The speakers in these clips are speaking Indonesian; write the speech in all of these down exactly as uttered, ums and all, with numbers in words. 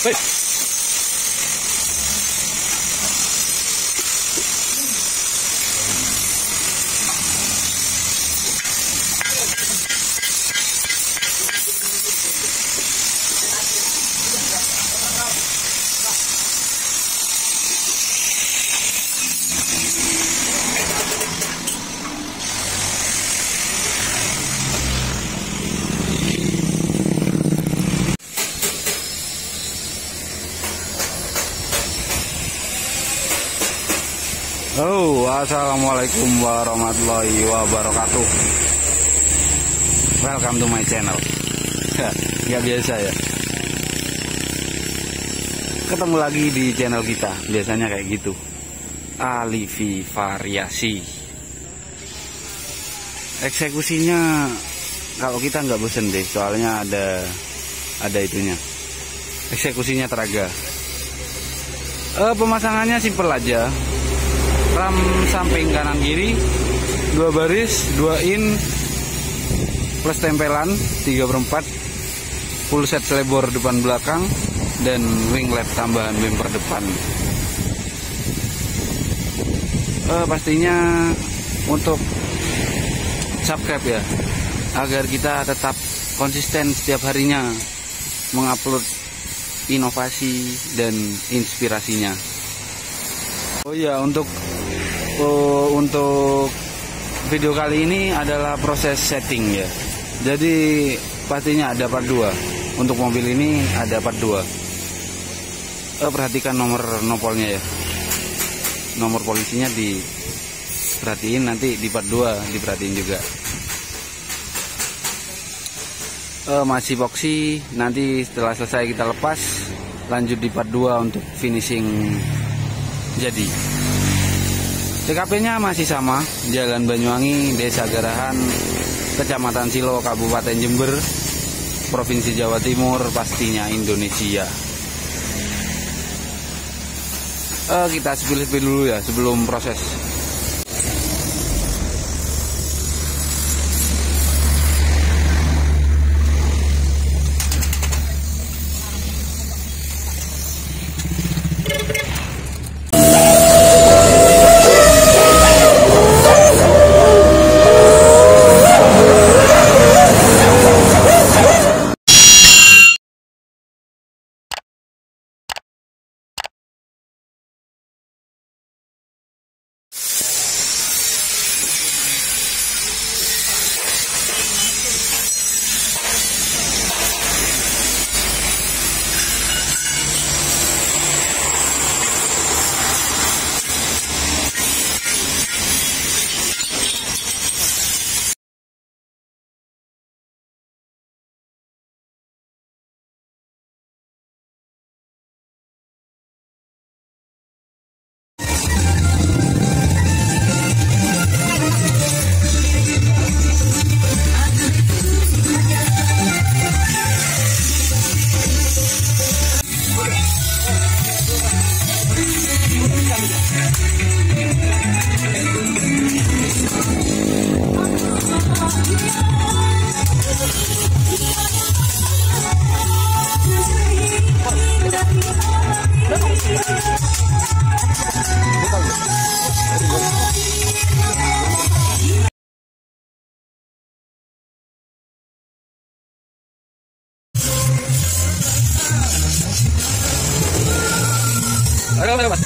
Wih. Oh, assalamualaikum warahmatullahi wabarakatuh. Welcome to my channel. Gak biasa ya. Ketemu lagi di channel kita. Biasanya kayak gitu. Alivi variasi. Eksekusinya kalau kita nggak bosen deh, soalnya ada ada itunya. Eksekusinya teraga. Eh, pemasangannya simpel aja. Ram samping kanan kiri dua baris, dua in plus tempelan tiga per empat, full set selebor depan belakang, dan winglet tambahan bumper depan. eh, Pastinya untuk subscribe ya, agar kita tetap konsisten setiap harinya mengupload inovasi dan inspirasinya. Oh iya, untuk uh, untuk video kali ini adalah proses setting ya. Jadi pastinya ada part dua. Untuk mobil ini ada part dua. Uh, perhatikan nomor nopolnya ya. Nomor polisinya diperhatiin, nanti di part dua diperhatiin juga. Uh, masih boxy, nanti setelah selesai kita lepas, lanjut di part dua untuk finishing jadi. T K P-nya masih sama, Jalan Banyuwangi, Desa Garahan, Kecamatan Silo, Kabupaten Jember, Provinsi Jawa Timur, pastinya Indonesia. Eh, kita spill-spill dulu ya sebelum proses. Ayo, ayo, Mas.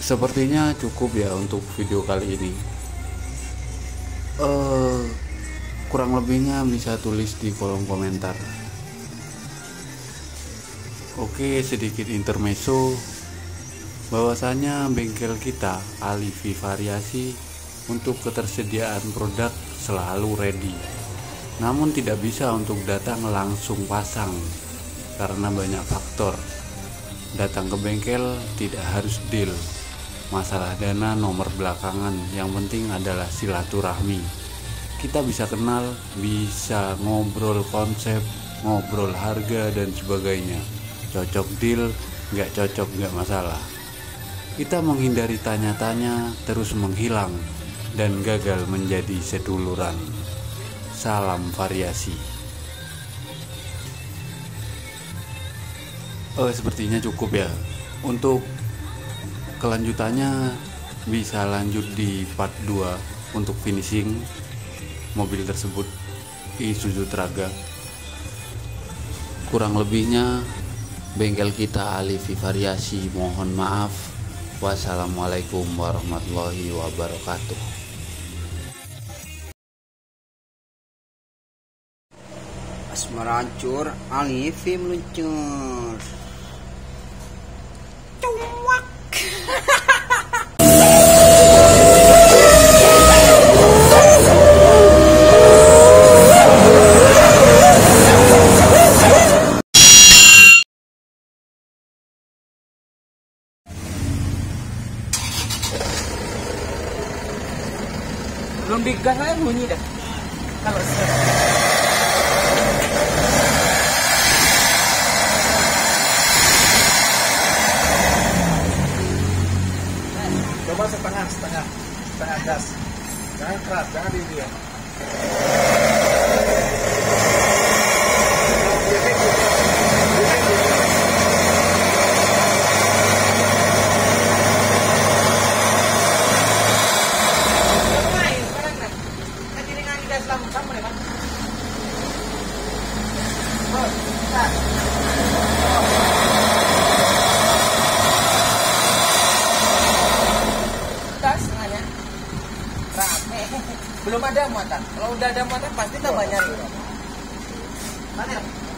sepertinya cukup ya untuk video kali ini. Uh, kurang lebihnya bisa tulis di kolom komentar. Oke, sedikit intermezzo bahwasanya bengkel kita Alifi Variasi untuk ketersediaan produk selalu ready. Namun tidak bisa untuk datang langsung pasang karena banyak faktor. Datang ke bengkel tidak harus deal. Masalah dana nomor belakangan, yang penting adalah silaturahmi. Kita bisa kenal, bisa ngobrol konsep, ngobrol harga dan sebagainya. Cocok deal, nggak cocok nggak masalah. Kita menghindari tanya-tanya, terus menghilang, dan gagal menjadi seduluran. Salam variasi. Oh, sepertinya cukup ya. Untuk kelanjutannya bisa lanjut di part dua untuk finishing mobil tersebut, Isuzu Traga. Kurang lebihnya bengkel kita Alifi Variasi mohon maaf. Wassalamualaikum warahmatullahi wabarakatuh. Asmara hancur, Alifi meluncur. Cuak. Belum digas aja bunyi dah. Kalau coba setengah setengah setengah gas, jangan keras, jangan di dia. belum ada muatan. Kalau udah ada muatan pasti tambah nyari. Mana?